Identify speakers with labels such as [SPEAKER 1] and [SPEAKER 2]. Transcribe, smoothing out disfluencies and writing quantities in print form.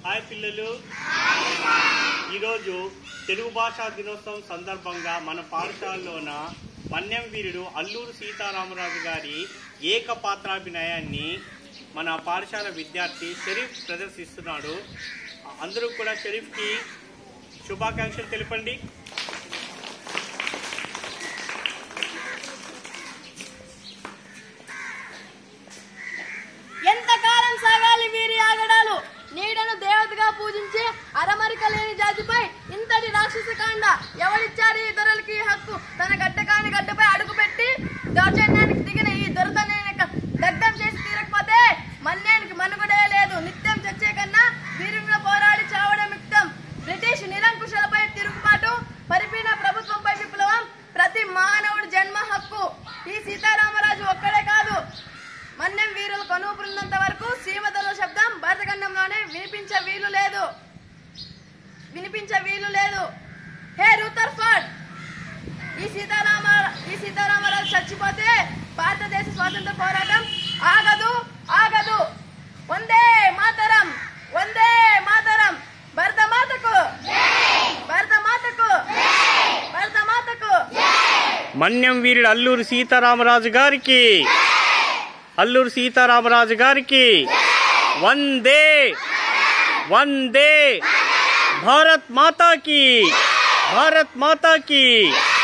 [SPEAKER 1] Hi పిల్లలు, ఈరోజు తెలుగు భాషా దినోత్సవం సందర్భంగా మన పాఠశాలలోన మన్యం వీరుడు అల్లూరు సీతారామరాజు గారి ఏకపాత్రాభినయాన్ని మన పాఠశాల విద్యార్థి షరీఫ్ ప్రదర్శిస్తున్నాడు. అందరూ కూడా షరీఫ్కి శుభాకాంక్షలు తెలపండి.
[SPEAKER 2] ఎంతకాలం సాగాలి వీరి ఆగడాలు? నీడను దేవతగా పూజించే అరమరిక లేని జాతిపై ఇంతటి రాక్షస కాండ ఎవరిచ్చారు ఈ దొరలకి హక్కు? తన గడ్డకాని గడ్డపై అడుగుపెట్టి దౌర్జన్యానికి దిగిన ఈ దొరతనే దగ్ధం చేసి తీరకపోతే మన్యానికి మనుగడే లేదు. నిత్యం చచ్చే కన్నా వీరుగా పోరాడి చావడం యుక్తం. బ్రిటిష్ నిరంకుశలపై తిరుగుబాటు, పరిపీన ప్రభుత్వంపై విప్లవం, ప్రతి మానవుడి జన్మ హక్కు. ఈ సీతారామరాజు ఒక్కడే కాదు, మన్యం వీరులు కొనుపున్నంత వరకు సీమతల శబ్దం భారతఖండంలోనే వినిపించే వీలు లేదు. హే రూథర్ఫర్డ్, ఈ సీతారామరాజు చచ్చిపోతే భారతదేశ స్వాతంత్ర పోరాటం ఆగదు. వందే మాతరం, వందే మాతరం. భరతమాతకు, భరతమాతకు, భరతమాతకు.
[SPEAKER 1] మన్యం వీరుడు అల్లూరు సీతారామరాజు గారికి, అల్లూరు సీతారామరాజు గారికి వందే వందే. భారత్ మాతా కీ, భారత్ మాతా కీ.